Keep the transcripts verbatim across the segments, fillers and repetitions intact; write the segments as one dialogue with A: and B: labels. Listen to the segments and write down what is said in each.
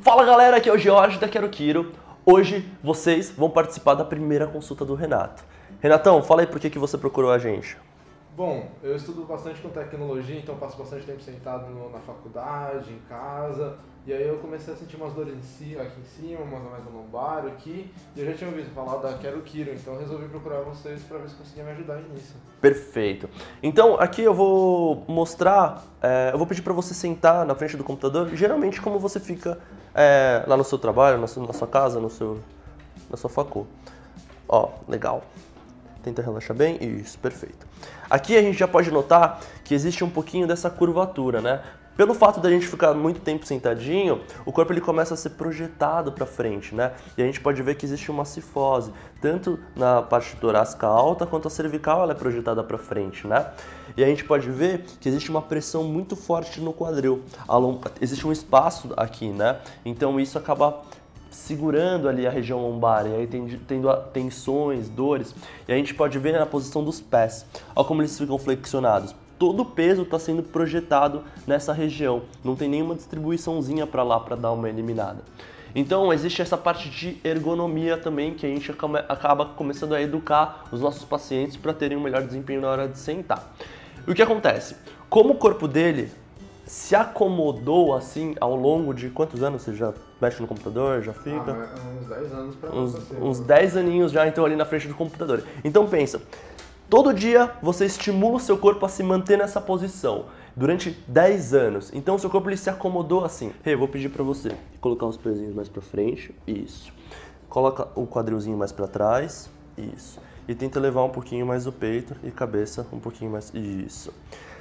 A: Fala galera, aqui é o Jorge da Quero Quiro. Hoje vocês vão participar da primeira consulta do Renato. Renatão, fala aí por que, que você procurou a gente.
B: Bom, eu estudo bastante com tecnologia, então passo bastante tempo sentado no, na faculdade, em casa. E aí eu comecei a sentir umas dores em si, aqui em cima, umas mais no lombar aqui. E eu já tinha ouvido falar da Quero Quiro, então resolvi procurar vocês para ver se conseguia me ajudar nisso.
A: Perfeito. Então aqui eu vou mostrar, é, eu vou pedir para você sentar na frente do computador, geralmente como você fica é, lá no seu trabalho, na sua, na sua casa, no seu, na sua facu. Ó, legal. Tenta relaxar bem. Isso, perfeito. Aqui a gente já pode notar que existe um pouquinho dessa curvatura, né? Pelo fato da gente ficar muito tempo sentadinho, o corpo ele começa a ser projetado para frente, né? E a gente pode ver que existe uma cifose, tanto na parte torácica alta quanto a cervical ela é projetada para frente, né? E a gente pode ver que existe uma pressão muito forte no quadril. Existe um espaço aqui, né? Então isso acaba segurando ali a região lombar, e aí tendo tensões, dores, e a gente pode ver na posição dos pés, olha como eles ficam flexionados. Todo o peso está sendo projetado nessa região, não tem nenhuma distribuiçãozinha para lá para dar uma eliminada. Então existe essa parte de ergonomia também que a gente acaba começando a educar os nossos pacientes para terem um melhor desempenho na hora de sentar. E o que acontece? Como o corpo dele se acomodou assim ao longo de quantos anos você já mexe no computador, já fica?
B: Ah, uns dez anos para
A: uns, uns dez aninhos já então ali na frente do computador. Então pensa, todo dia você estimula o seu corpo a se manter nessa posição durante dez anos. Então o seu corpo ele se acomodou assim. Hey, vou pedir para você colocar os pezinhos mais para frente, isso. Coloca o quadrilzinho mais para trás, isso. E tenta levar um pouquinho mais o peito e cabeça um pouquinho mais, isso.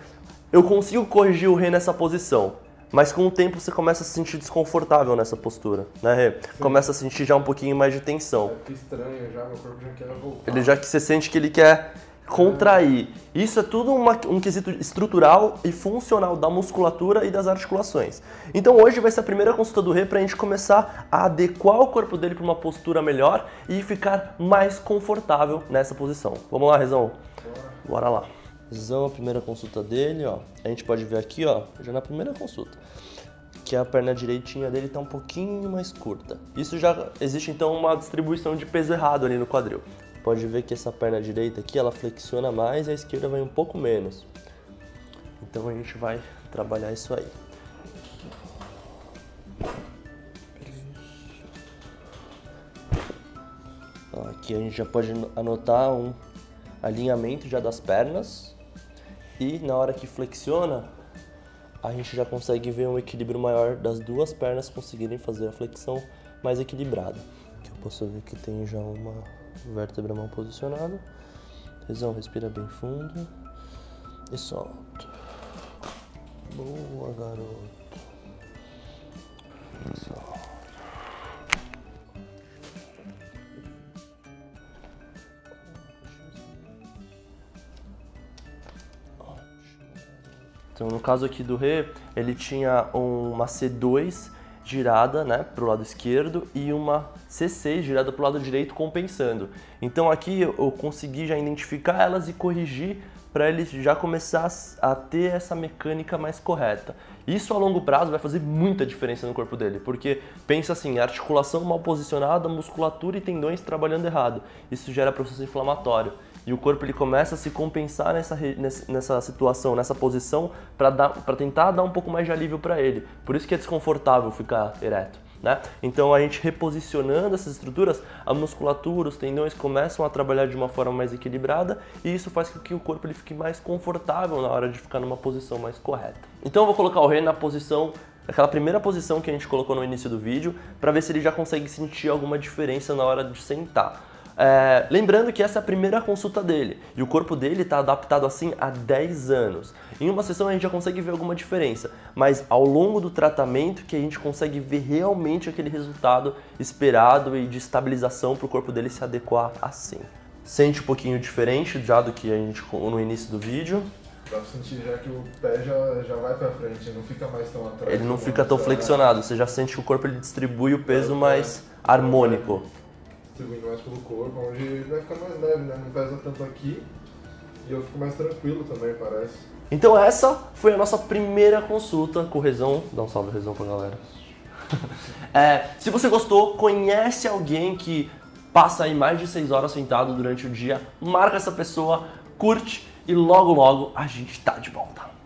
A: Eu consigo corrigir o Rê nessa posição, mas com o tempo você começa a se sentir desconfortável nessa postura, né, Rê? Começa a sentir já um pouquinho mais de tensão.
B: Fica estranho já, meu corpo já quer voltar.
A: Ele já que você sente que ele quer contrair. Isso é tudo uma, um quesito estrutural e funcional da musculatura e das articulações. Então hoje vai ser a primeira consulta do Rê para a gente começar a adequar o corpo dele para uma postura melhor e ficar mais confortável nessa posição. Vamos lá, Rezão? Bora, Bora lá. A primeira consulta dele, ó, a gente pode ver aqui, ó, já na primeira consulta, que a perna direitinha dele tá um pouquinho mais curta. Isso já existe então uma distribuição de peso errado ali no quadril. Pode ver que essa perna direita aqui, ela flexiona mais e a esquerda vai um pouco menos. Então a gente vai trabalhar isso aí. Aqui a gente já pode anotar um alinhamento já das pernas. E na hora que flexiona, a gente já consegue ver um equilíbrio maior das duas pernas conseguirem fazer a flexão mais equilibrada. Aqui eu posso ver que tem já uma vértebra mal posicionada. Rezão, respira bem fundo e solta. Boa, garoto. E solta. Então, no caso aqui do Rê, ele tinha uma C dois girada, né, para o lado esquerdo e uma C seis girada para o lado direito compensando. Então aqui eu consegui já identificar elas e corrigir para ele já começar a ter essa mecânica mais correta. Isso a longo prazo vai fazer muita diferença no corpo dele, porque pensa assim, articulação mal posicionada, musculatura e tendões trabalhando errado. Isso gera processo inflamatório. E o corpo ele começa a se compensar nessa, nessa situação, nessa posição, para tentar dar um pouco mais de alívio para ele. Por isso que é desconfortável ficar ereto, né? Então a gente reposicionando essas estruturas, a musculatura, os tendões começam a trabalhar de uma forma mais equilibrada e isso faz com que o corpo ele fique mais confortável na hora de ficar numa posição mais correta. Então eu vou colocar o Rê na posição, aquela primeira posição que a gente colocou no início do vídeo, para ver se ele já consegue sentir alguma diferença na hora de sentar. É, lembrando que essa é a primeira consulta dele e o corpo dele está adaptado assim há dez anos. Em uma sessão a gente já consegue ver alguma diferença, mas ao longo do tratamento que a gente consegue ver realmente aquele resultado esperado e de estabilização para o corpo dele se adequar assim. Sente um pouquinho diferente já do que a gente no início do vídeo.
B: Dá pra sentir já que o pé já, já vai pra frente, não fica mais tão atrás.
A: Ele não fica tão flexionado, você já sente que o corpo ele distribui o peso mais harmônico.
B: Distribuindo mais pelo corpo, onde vai ficar mais leve, né? Não pesa tanto aqui e eu fico mais tranquilo também, parece.
A: Então essa foi a nossa primeira consulta com o Rezão. Dá um salve, Rezão, pra galera. É, se você gostou, conhece alguém que passa aí mais de seis horas sentado durante o dia, marca essa pessoa, curte e logo logo a gente tá de volta.